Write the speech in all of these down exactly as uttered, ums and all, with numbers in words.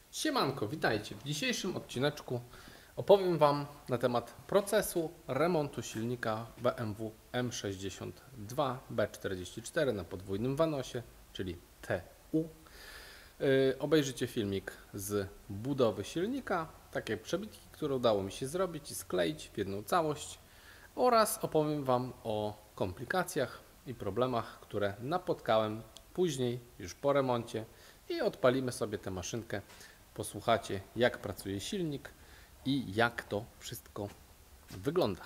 Siemanko, witajcie. W dzisiejszym odcineczku opowiem Wam na temat procesu remontu silnika B M W M sześćdziesiąt dwa B czterdzieści cztery na podwójnym wanosie, czyli T U. Yy, obejrzycie filmik z budowy silnika, takie przebitki, które udało mi się zrobić i skleić w jedną całość, oraz opowiem Wam o komplikacjach i problemach, które napotkałem później, już po remoncie, i odpalimy sobie tę maszynkę. Posłuchacie, jak pracuje silnik i jak to wszystko wygląda.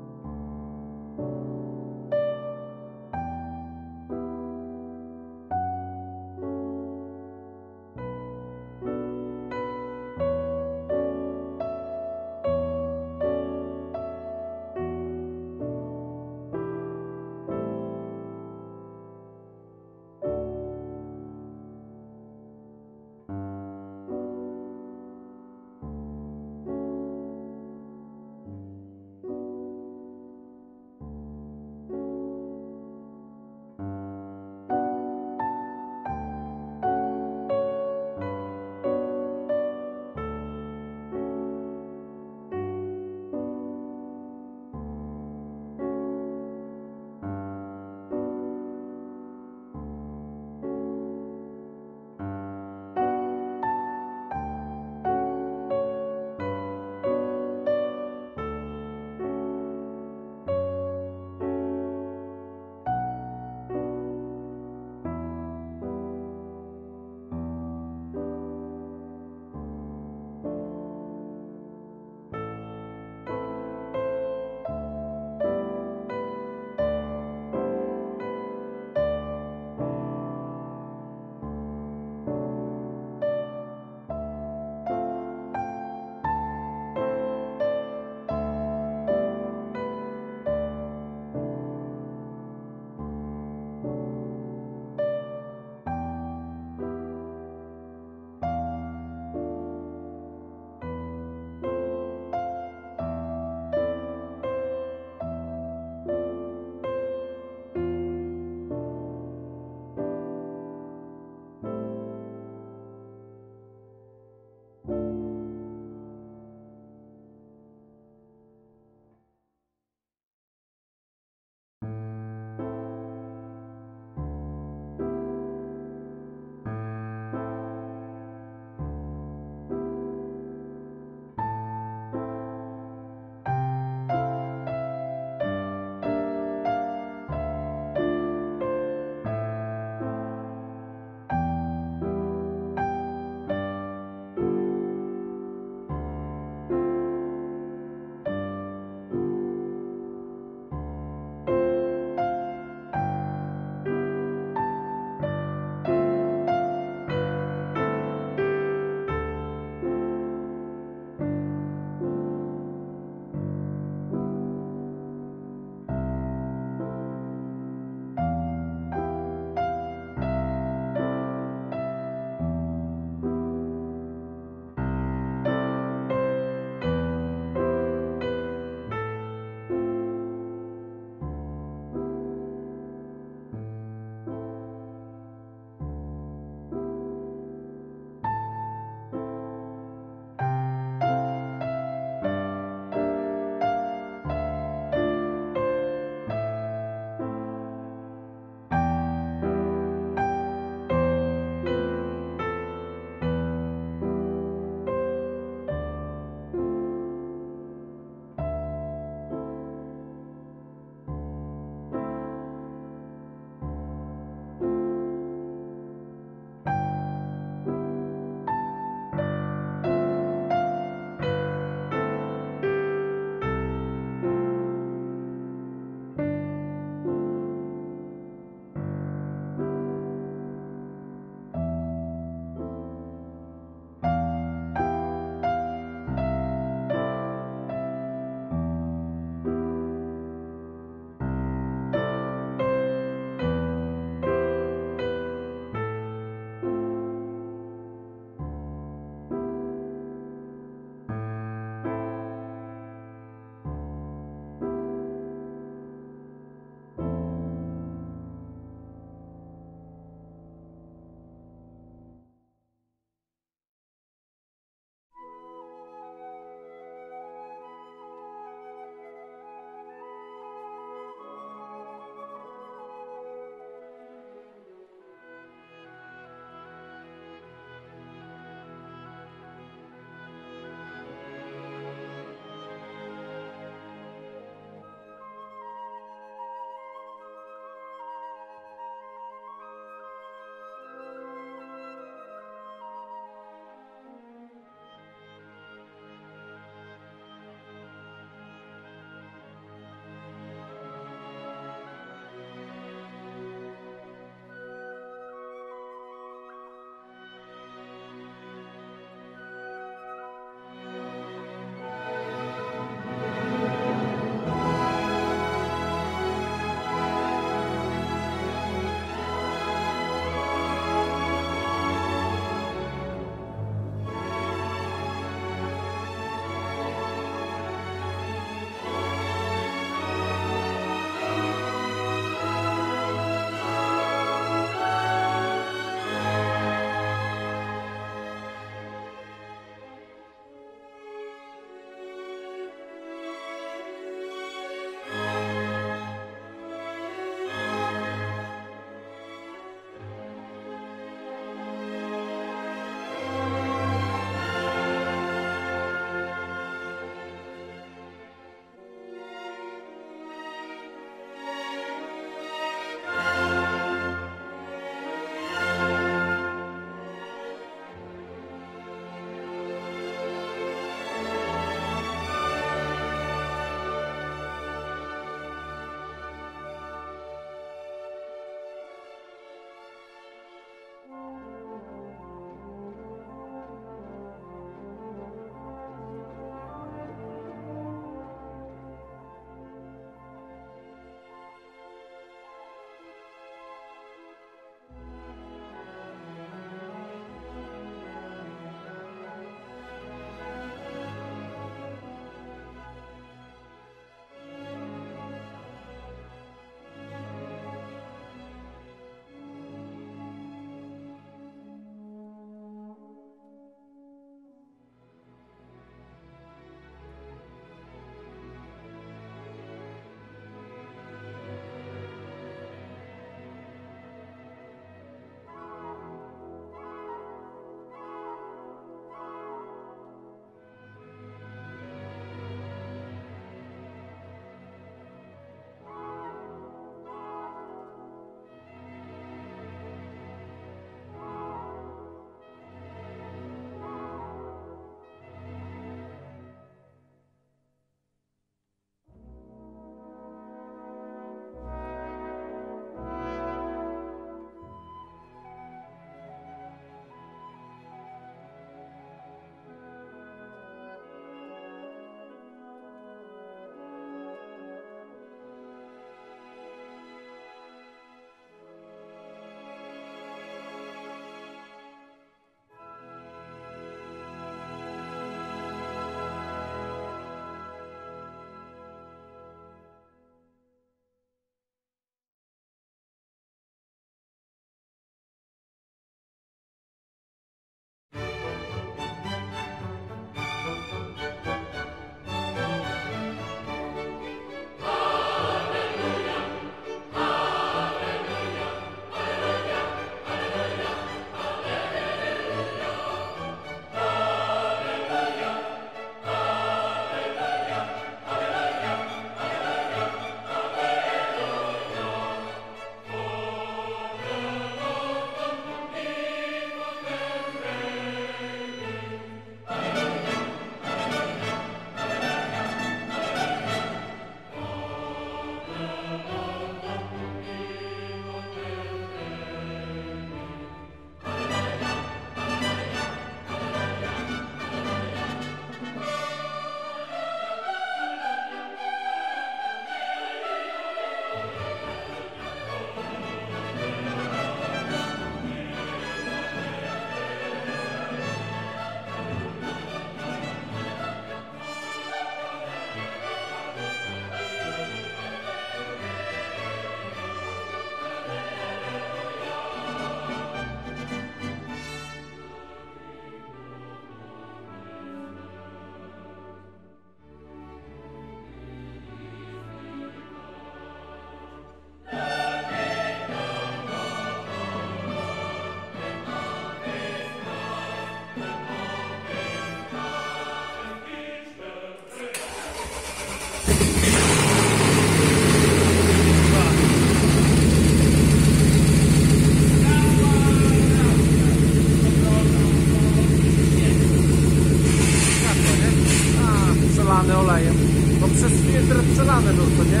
jest rozstrzelane to, nie?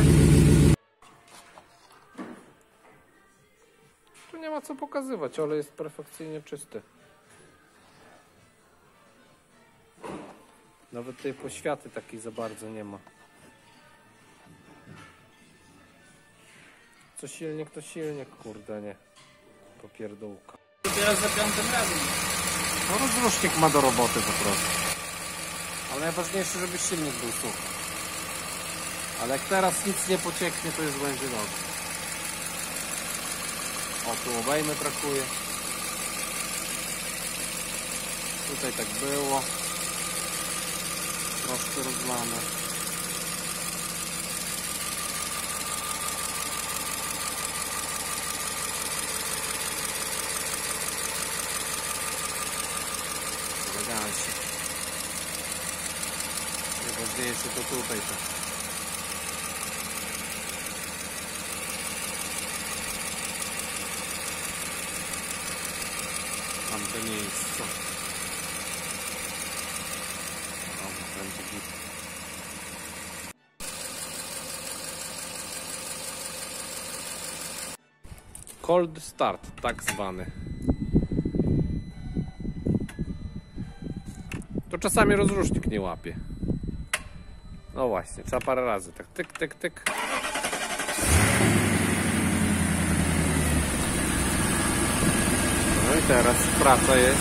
Tu nie ma co pokazywać, olej jest perfekcyjnie czysty. Nawet tej poświaty takiej za bardzo nie ma. Co silnik, to silnik, kurde, nie. Popierdółka. Teraz za piątym razem. No rozrusznik ma do roboty po prostu. Ale najważniejsze, żeby silnik był suchy. Ale jak teraz nic nie pocieknie, to już będzie dobrze. O, tu obejmy brakuje. Tutaj tak było. Troszkę rozlane. Elegancko. Najważniejsze to tutaj to. Mam to miejsce. O, będzie git. Cold start, tak zwany. To czasami rozrusznik nie łapie. No właśnie, trzeba parę razy tak tyk, tyk, tyk. No i teraz praca jest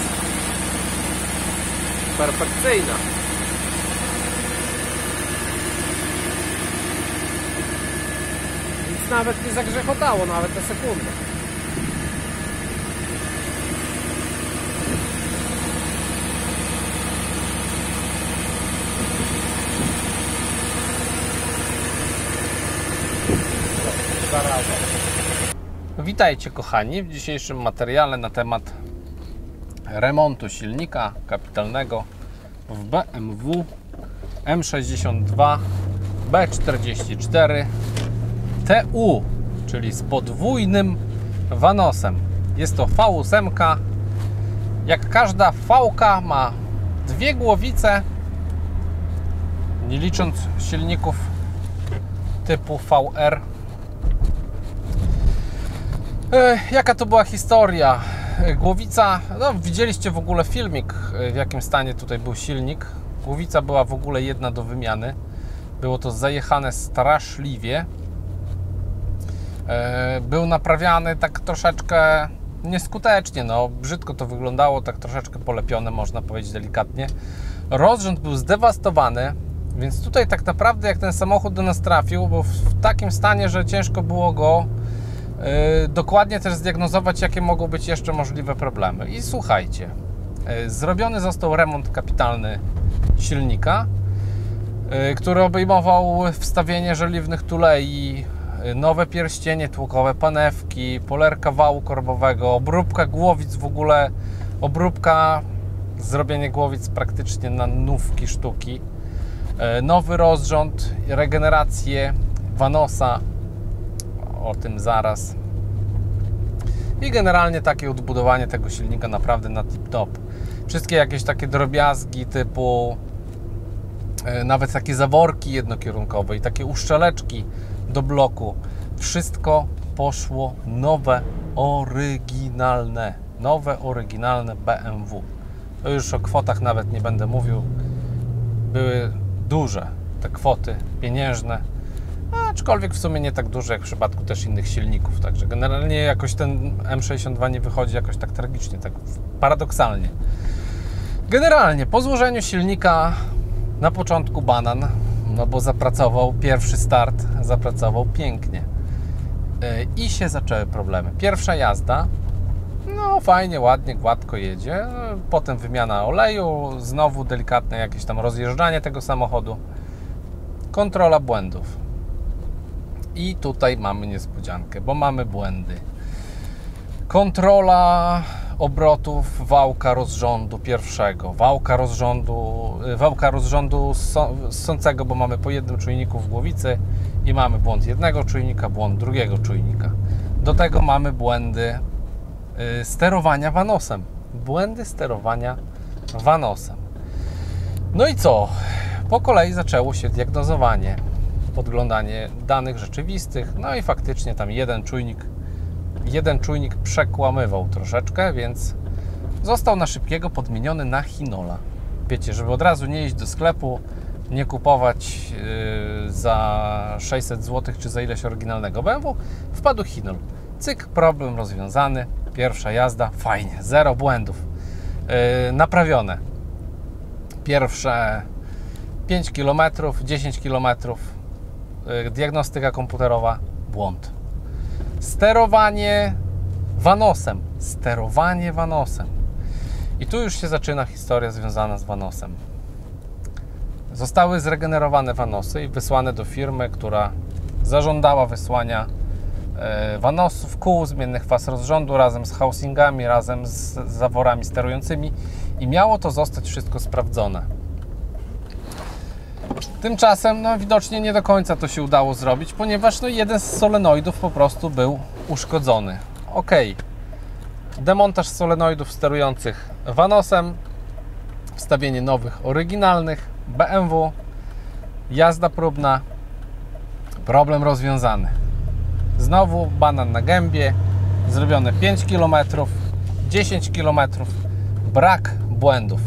perfekcyjna. Nic nawet nie zagrzechotało, nawet na sekundę. Witajcie kochani w dzisiejszym materiale na temat remontu silnika kapitalnego w B M W M sześćdziesiąt dwa B czterdzieści cztery T U, czyli z podwójnym vanosem. Jest to V osiem. Jak każda V-ka ma dwie głowice, nie licząc silników typu V R. Jaka to była historia? Głowica, no widzieliście w ogóle filmik, w jakim stanie tutaj był silnik. Głowica była w ogóle jedna do wymiany. Było to zajechane straszliwie. Był naprawiany tak troszeczkę nieskutecznie, no brzydko to wyglądało, tak troszeczkę polepione, można powiedzieć delikatnie. Rozrząd był zdewastowany, więc tutaj tak naprawdę jak ten samochód do nas trafił, był w takim stanie, że ciężko było go Yy, dokładnie też zdiagnozować, jakie mogą być jeszcze możliwe problemy. I słuchajcie, yy, zrobiony został remont kapitalny silnika, yy, który obejmował wstawienie żeliwnych tulei, yy, nowe pierścienie tłokowe, panewki, polerka wału korbowego, obróbka głowic, w ogóle obróbka, zrobienie głowic praktycznie na nówki sztuki, yy, nowy rozrząd, regenerację vanosa, o tym zaraz. I generalnie takie odbudowanie tego silnika naprawdę na tip-top. Wszystkie jakieś takie drobiazgi typu e, nawet takie zaworki jednokierunkowe i takie uszczeleczki do bloku. Wszystko poszło nowe, oryginalne. Nowe, oryginalne B M W. To już o kwotach nawet nie będę mówił. Były duże te kwoty pieniężne. Aczkolwiek w sumie nie tak duże jak w przypadku też innych silników, także generalnie jakoś ten M sześćdziesiąt dwa nie wychodzi jakoś tak tragicznie, tak paradoksalnie. Generalnie po złożeniu silnika na początku banan, no bo zapracował, pierwszy start zapracował pięknie i się zaczęły problemy. Pierwsza jazda, no fajnie, ładnie, gładko jedzie, potem wymiana oleju, znowu delikatne jakieś tam rozjeżdżanie tego samochodu, kontrola błędów. I tutaj mamy niespodziankę, bo mamy błędy. Kontrola obrotów wałka rozrządu pierwszego, wałka rozrządu, wałka rozrządu ssącego, bo mamy po jednym czujniku w głowicy i mamy błąd jednego czujnika, błąd drugiego czujnika. Do tego mamy błędy sterowania vanosem. Błędy sterowania vanosem. No i co? Po kolei zaczęło się diagnozowanie. podglądanie danych rzeczywistych, no i faktycznie tam jeden czujnik, jeden czujnik przekłamywał troszeczkę, więc został na szybkiego podmieniony na Hinola. Wiecie, żeby od razu nie iść do sklepu, nie kupować yy, za sześćset złotych czy za ileś oryginalnego B M W, wpadł Hinol. Cyk, problem rozwiązany, pierwsza jazda, fajnie, zero błędów, yy, naprawione. Pierwsze pięć kilometrów, dziesięć kilometrów, yy, diagnostyka komputerowa, błąd. Sterowanie Vanosem, sterowanie Vanosem. I tu już się zaczyna historia związana z Vanosem. Zostały zregenerowane Vanosy i wysłane do firmy, która zażądała wysłania Vanosów, kół, zmiennych faz rozrządu razem z housingami, razem z zaworami sterującymi i miało to zostać wszystko sprawdzone. Tymczasem no, widocznie nie do końca to się udało zrobić, ponieważ no, jeden z solenoidów po prostu był uszkodzony. Ok, demontaż solenoidów sterujących Vanosem, wstawienie nowych, oryginalnych, B M W, jazda próbna, problem rozwiązany. Znowu banan na gębie, zrobione pięć kilometrów, dziesięć kilometrów, brak błędów.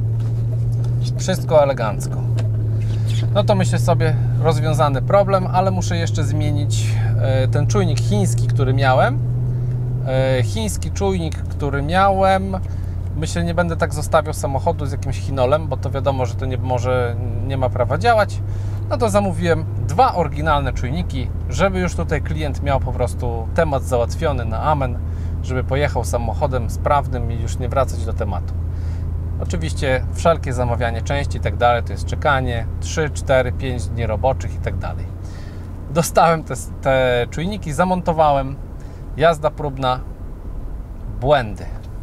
Wszystko elegancko. No to myślę sobie, rozwiązany problem, ale muszę jeszcze zmienić ten czujnik chiński, który miałem. Chiński czujnik, który miałem, myślę, nie będę tak zostawiał samochodu z jakimś Hinolem, bo to wiadomo, że to nie może, nie ma prawa działać. No to zamówiłem dwa oryginalne czujniki, żeby już tutaj klient miał po prostu temat załatwiony na amen, żeby pojechał samochodem sprawnym i już nie wracać do tematu. Oczywiście wszelkie zamawianie części i tak dalej to jest czekanie trzy, cztery, pięć dni roboczych i tak dalej. Dostałem te, te czujniki, zamontowałem, jazda próbna, błędy.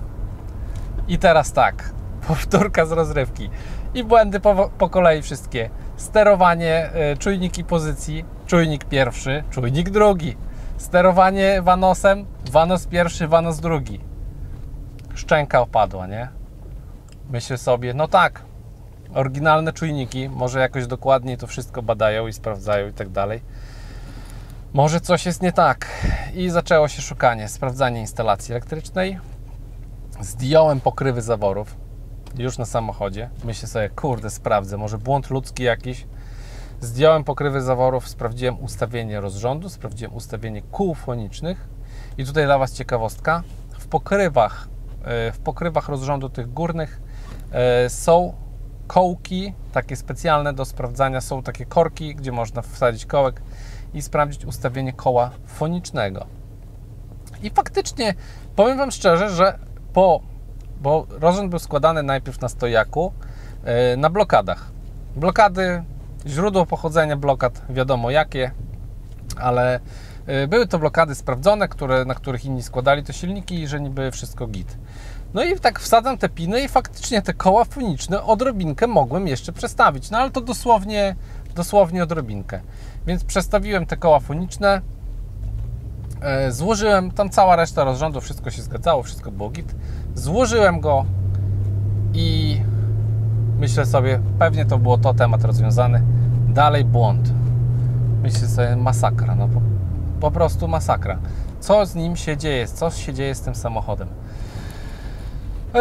I teraz tak, powtórka z rozrywki i błędy po, po kolei wszystkie. Sterowanie, y, czujniki pozycji, czujnik pierwszy, czujnik drugi. Sterowanie Vanosem, Vanos pierwszy, Vanos drugi. Szczęka opadła, nie? Myślę sobie, no tak, oryginalne czujniki, może jakoś dokładniej to wszystko badają i sprawdzają i tak dalej. Może coś jest nie tak. I zaczęło się szukanie, sprawdzanie instalacji elektrycznej. Zdjąłem pokrywy zaworów już na samochodzie. Myślę sobie, kurde, sprawdzę, może błąd ludzki jakiś. Zdjąłem pokrywy zaworów, sprawdziłem ustawienie rozrządu, sprawdziłem ustawienie kół fonicznych. I tutaj dla Was ciekawostka. W pokrywach, w pokrywach rozrządu tych górnych są kołki, takie specjalne do sprawdzania. Są takie korki, gdzie można wsadzić kołek i sprawdzić ustawienie koła fonicznego. I faktycznie, powiem Wam szczerze, że po, bo rozrząd był składany najpierw na stojaku, yy, na blokadach. Blokady, źródło pochodzenia blokad wiadomo jakie, ale yy, były to blokady sprawdzone, które, na których inni składali to silniki i że niby wszystko git. No i tak wsadzam te piny i faktycznie te koła foniczne odrobinkę mogłem jeszcze przestawić, no ale to dosłownie, dosłownie odrobinkę. Więc przestawiłem te koła foniczne, yy, złożyłem, tam cała reszta rozrządu, wszystko się zgadzało, wszystko było git. Złożyłem go i myślę sobie, pewnie to było to, temat rozwiązany. Dalej błąd. Myślę sobie, masakra, no po, po prostu masakra. Co z nim się dzieje? Co się dzieje z tym samochodem? Yy,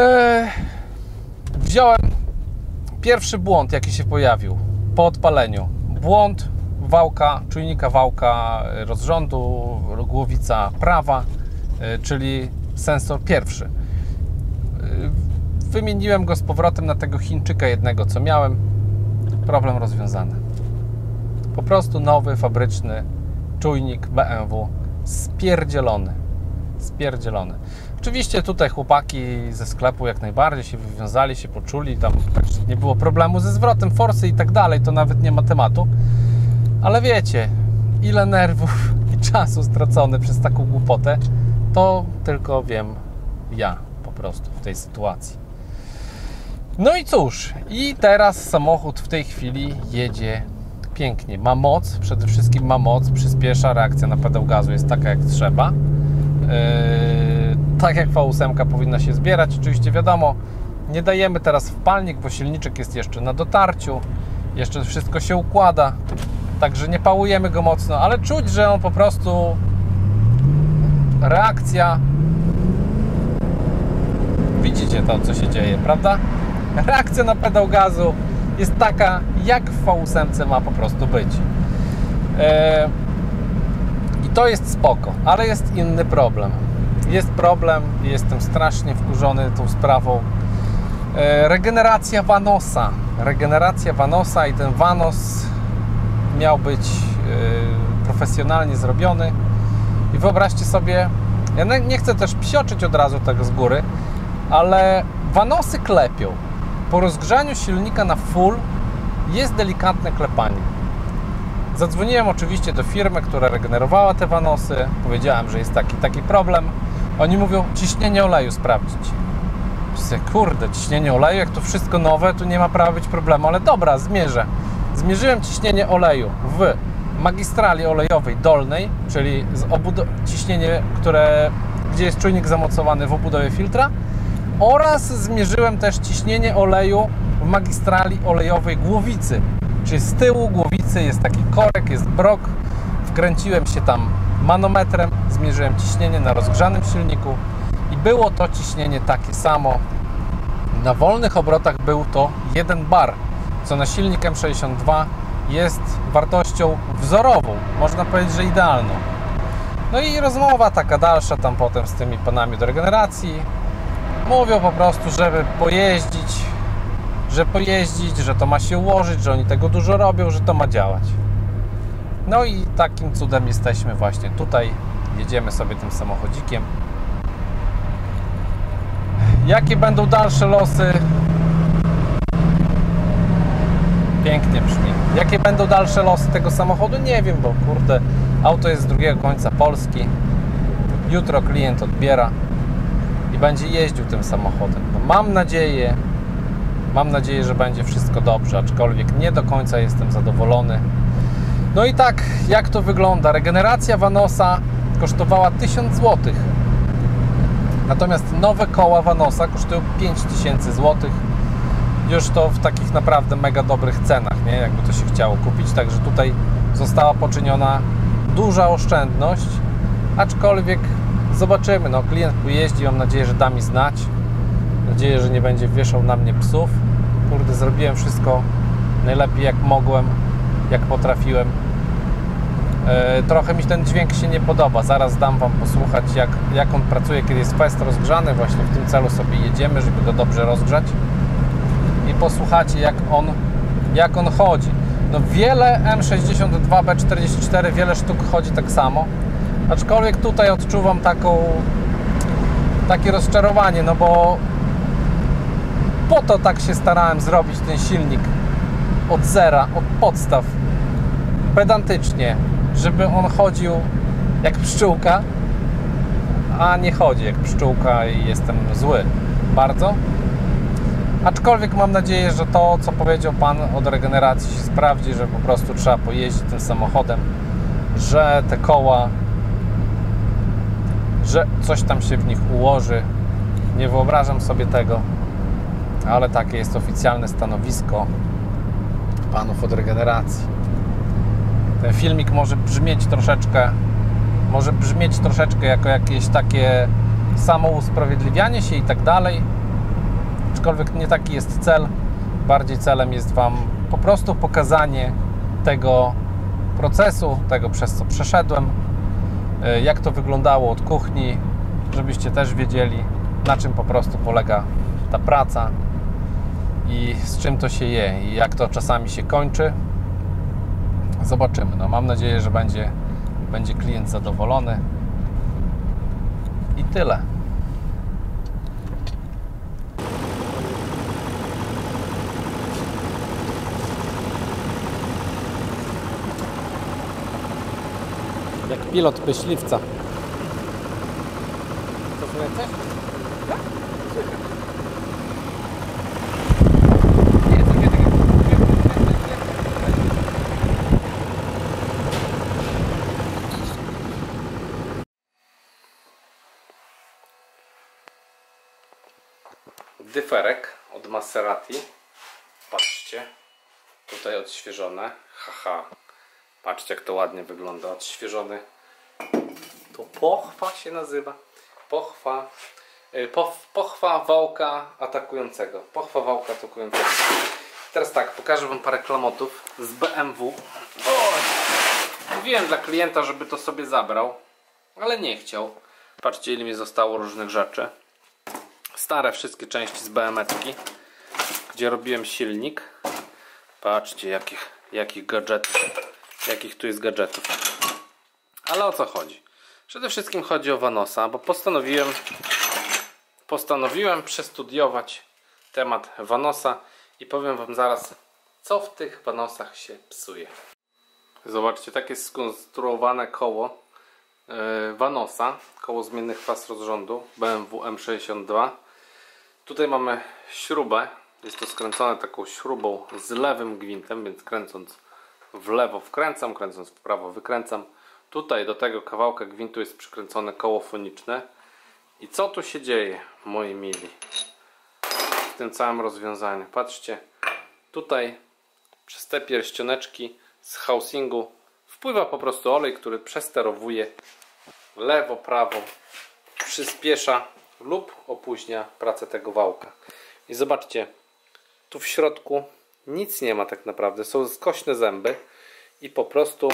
wziąłem pierwszy błąd, jaki się pojawił po odpaleniu. Błąd wałka, czujnika wałka rozrządu, głowica prawa, yy, czyli sensor pierwszy. Yy, wymieniłem go z powrotem na tego Chińczyka jednego, co miałem. Problem rozwiązany. Po prostu nowy, fabryczny czujnik B M W spierdzielony. Spierdzielony. Oczywiście tutaj chłopaki ze sklepu jak najbardziej się wywiązali, się poczuli, tam nie było problemu ze zwrotem forsy i tak dalej, to nawet nie ma tematu. Ale wiecie, ile nerwów i czasu stracone przez taką głupotę, to tylko wiem ja po prostu w tej sytuacji. No i cóż, i teraz samochód w tej chwili jedzie pięknie. Ma moc, przede wszystkim ma moc, przyspiesza, reakcja na pedał gazu jest taka jak trzeba. Yy, tak jak V osiem powinna się zbierać. Oczywiście wiadomo, nie dajemy teraz w palnik, bo silniczek jest jeszcze na dotarciu, jeszcze wszystko się układa. także nie pałujemy go mocno, ale czuć, że on po prostu reakcja, widzicie to, co się dzieje, prawda? Reakcja na pedał gazu jest taka, jak w V osiem ma po prostu być. Eee, I to jest spoko, ale jest inny problem. Jest problem, jestem strasznie wkurzony tą sprawą. Eee, regeneracja Vanosa. Regeneracja Vanosa i ten Vanos miał być eee, profesjonalnie zrobiony. I wyobraźcie sobie, ja nie chcę też psioczyć od razu tego z góry, ale Vanosy klepią. Po rozgrzaniu silnika na full jest delikatne klepanie. Zadzwoniłem oczywiście do firmy, która regenerowała te Vanosy. Powiedziałem, że jest taki taki problem. Oni mówią, ciśnienie oleju sprawdzić. Myślę, kurde, ciśnienie oleju, jak to wszystko nowe, tu nie ma prawa być problemu, ale dobra, zmierzę. Zmierzyłem ciśnienie oleju w magistrali olejowej dolnej, czyli z ciśnienie, które, gdzie jest czujnik zamocowany w obudowie filtra, oraz zmierzyłem też ciśnienie oleju w magistrali olejowej głowicy, czyli z tyłu głowicy jest taki korek, jest brok, wkręciłem się tam manometrem, zmierzyłem ciśnienie na rozgrzanym silniku i było to ciśnienie takie samo. Na wolnych obrotach był to jeden bar, co na silnik M sześćdziesiąt dwa jest wartością wzorową, można powiedzieć, że idealną. No i rozmowa taka dalsza tam potem z tymi panami do regeneracji. Mówią po prostu, żeby pojeździć, że pojeździć, że to ma się ułożyć, że oni tego dużo robią, że to ma działać. No i takim cudem jesteśmy właśnie tutaj. Jedziemy sobie tym samochodzikiem. Jakie będą dalsze losy? Pięknie brzmi. Jakie będą dalsze losy tego samochodu? Nie wiem, bo kurde, auto jest z drugiego końca Polski. Jutro klient odbiera i będzie jeździł tym samochodem. No mam nadzieję, mam nadzieję, że będzie wszystko dobrze, aczkolwiek nie do końca jestem zadowolony. No i tak, jak to wygląda? Regeneracja Vanosa kosztowała tysiąc złotych. Natomiast nowe koła Vanosa kosztują pięć tysięcy złotych. Już to w takich naprawdę mega dobrych cenach, nie? Jakby to się chciało kupić. Także tutaj została poczyniona duża oszczędność, aczkolwiek zobaczymy. No, klient pojeździ, mam nadzieję, że da mi znać. Mam nadzieję, że nie będzie wieszał na mnie psów. Kurde, zrobiłem wszystko najlepiej jak mogłem, jak potrafiłem. E, trochę mi ten dźwięk się nie podoba. Zaraz dam Wam posłuchać, jak, jak on pracuje, kiedy jest fest rozgrzany. Właśnie w tym celu sobie jedziemy, żeby go dobrze rozgrzać. I posłuchacie, jak on, jak on chodzi. No wiele M sześćdziesiąt dwa B czterdzieści cztery, wiele sztuk chodzi tak samo. Aczkolwiek tutaj odczuwam taką, takie rozczarowanie, no bo po to tak się starałem zrobić ten silnik od zera, od podstaw, pedantycznie, żeby on chodził jak pszczółka, a nie chodzi jak pszczółka i jestem zły bardzo. Aczkolwiek mam nadzieję, że to, co powiedział Pan od regeneracji, się sprawdzi, że po prostu trzeba pojeździć tym samochodem, że te koła, że coś tam się w nich ułoży. Nie wyobrażam sobie tego, ale takie jest oficjalne stanowisko panów od regeneracji. Ten filmik może brzmieć troszeczkę, może brzmieć troszeczkę jako jakieś takie samousprawiedliwianie się i tak dalej. Aczkolwiek nie taki jest cel. Bardziej celem jest Wam po prostu pokazanie tego procesu, tego, przez co przeszedłem, jak to wyglądało od kuchni, żebyście też wiedzieli, na czym po prostu polega ta praca i z czym to się je i jak to czasami się kończy. Zobaczymy. No, mam nadzieję, że będzie, będzie klient zadowolony i tyle. Jak pilot myśliwca. Co tu chcesz? Tak? Nie, to nie tak. Dyferek od Maserati. Patrzcie. Tutaj odświeżone. Haha. Patrzcie, jak to ładnie wygląda, odświeżony. To pochwa się nazywa. Pochwa. Yy, poch, pochwa wałka atakującego. Pochwa wałka atakującego. Teraz tak, pokażę wam parę klamotów z B M W. O! Mówiłem dla klienta, żeby to sobie zabrał, ale nie chciał. Patrzcie, ile mi zostało różnych rzeczy. Stare wszystkie części z B M W-ki, gdzie robiłem silnik. Patrzcie, jakich, jakich gadżetów, jakich tu jest gadżetów. Ale o co chodzi? Przede wszystkim chodzi o Vanosa, bo postanowiłem postanowiłem przestudiować temat Vanosa i powiem wam zaraz, co w tych Vanosach się psuje. Zobaczcie, tak jest skonstruowane koło yy, Vanosa, koło zmiennych faz rozrządu B M W M sześćdziesiąt dwa. Tutaj mamy śrubę, jest to skręcone taką śrubą z lewym gwintem, więc kręcąc w lewo wkręcam, kręcąc w prawo wykręcam. Tutaj do tego kawałka gwintu jest przykręcone koło foniczne. I co tu się dzieje, moi mili, w tym całym rozwiązaniu? Patrzcie, tutaj przez te pierścioneczki z housingu wpływa po prostu olej, który przesterowuje lewo, prawo, przyspiesza lub opóźnia pracę tego wałka. I zobaczcie, tu w środku nic nie ma tak naprawdę, są skośne zęby i po prostu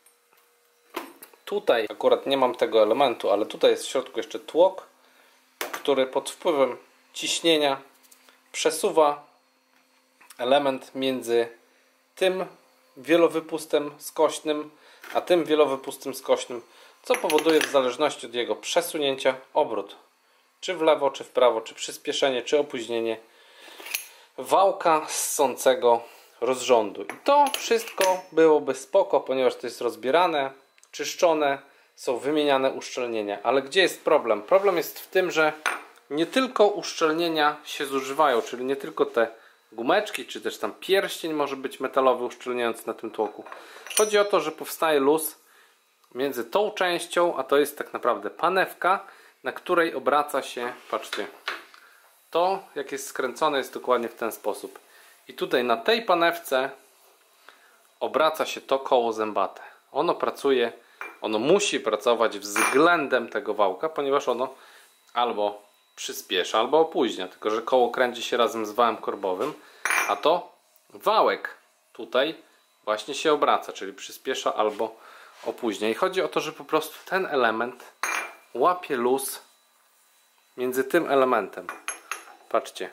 tutaj, akurat nie mam tego elementu, ale tutaj jest w środku jeszcze tłok, który pod wpływem ciśnienia przesuwa element między tym wielowypustem skośnym a tym wielowypustem skośnym, co powoduje w zależności od jego przesunięcia obrót, czy w lewo, czy w prawo, czy przyspieszenie, czy opóźnienie wałka ssącego rozrządu. I to wszystko byłoby spoko, ponieważ to jest rozbierane, czyszczone, są wymieniane uszczelnienia. Ale gdzie jest problem? Problem jest w tym, że nie tylko uszczelnienia się zużywają, czyli nie tylko te gumeczki, czy też tam pierścień może być metalowy uszczelniający na tym tłoku. Chodzi o to, że powstaje luz między tą częścią, a to jest tak naprawdę panewka, na której obraca się, patrzcie, to jak jest skręcone jest dokładnie w ten sposób. I tutaj na tej panewce obraca się to koło zębate. Ono pracuje, ono musi pracować względem tego wałka, ponieważ ono albo przyspiesza, albo opóźnia. Tylko że koło kręci się razem z wałem korbowym, a to wałek tutaj właśnie się obraca, czyli przyspiesza albo opóźnia. I chodzi o to, że po prostu ten element łapie luz między tym elementem. Patrzcie.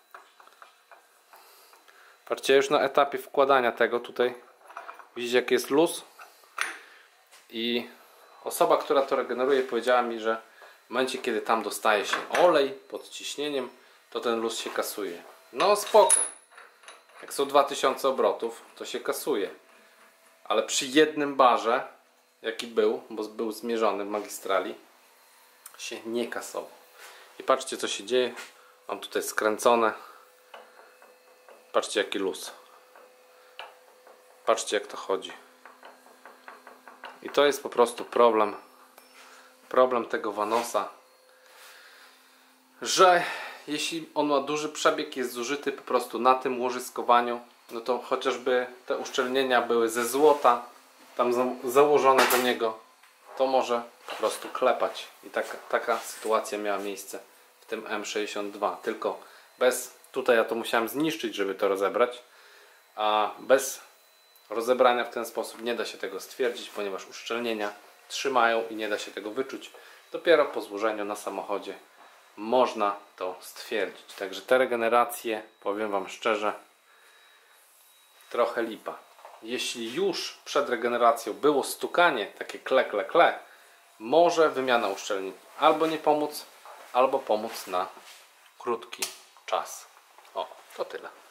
Patrzcie, już na etapie wkładania tego tutaj widzicie, jaki jest luz. I osoba, która to regeneruje, powiedziała mi, że w momencie, kiedy tam dostaje się olej pod ciśnieniem, to ten luz się kasuje. No spoko. Jak są dwa tysiące obrotów, to się kasuje. Ale przy jednym barze, jaki był, bo był zmierzony w magistrali, się nie kasował. I patrzcie, co się dzieje. Mam tutaj skręcone. Patrzcie, jaki luz. Patrzcie, jak to chodzi. I to jest po prostu problem. Problem tego Vanosa, że jeśli on ma duży przebieg, jest zużyty po prostu na tym łożyskowaniu, no to chociażby te uszczelnienia były ze złota tam za założone do niego, to może po prostu klepać. I taka, taka sytuacja miała miejsce w tym M sześćdziesiąt dwa. Tylko bez, tutaj ja to musiałem zniszczyć, żeby to rozebrać, a bez rozebrania w ten sposób nie da się tego stwierdzić, ponieważ uszczelnienia trzymają i nie da się tego wyczuć. Dopiero po złożeniu na samochodzie można to stwierdzić. Także te regeneracje, powiem wam szczerze, trochę lipa. Jeśli już przed regeneracją było stukanie, takie kle, kle, kle, może wymiana uszczelnień albo nie pomóc, albo pomóc na krótki czas. O, to tyle.